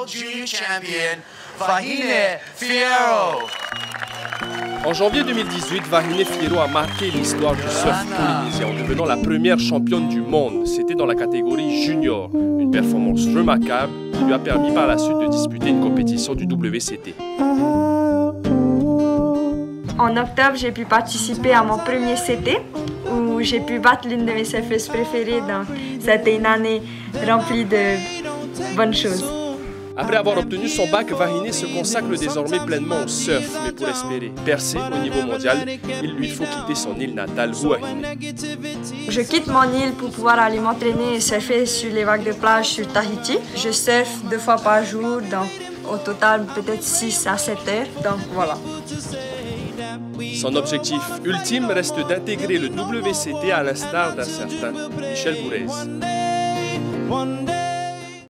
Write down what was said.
World Junior Champion, Vahine Fierro. En janvier 2018, Vahine Fierro a marqué l'histoire du surf polynésien en devenant la première championne du monde. C'était dans la catégorie junior, une performance remarquable qui lui a permis par la suite de disputer une compétition du WCT. En octobre, j'ai pu participer à mon premier CT où j'ai pu battre l'une de mes surfeuses préférées. Donc, c'était une année remplie de bonnes choses. Après avoir obtenu son bac, Vahine se consacre désormais pleinement au surf. Mais pour espérer percer au niveau mondial, il lui faut quitter son île natale, Huahine. Je quitte mon île pour pouvoir aller m'entraîner et surfer sur les vagues de plage sur Tahiti. Je surfe 2 fois par jour, donc au total peut-être 6 à 7 heures. Donc voilà. Son objectif ultime reste d'intégrer le WCT à l'instar d'un certain Michel Bourez.